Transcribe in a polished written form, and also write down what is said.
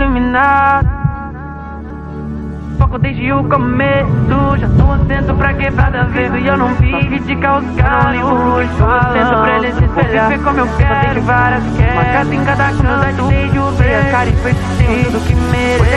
iluminado. Foco desde o começo, já tô atento pra quebrada ver. E eu não vive de causar luxo, tô atento pra ele se espelhar. Viver como eu quero, várias quero. Uma casa em cada canto, desde o ver a cara e persistir tudo que mereço.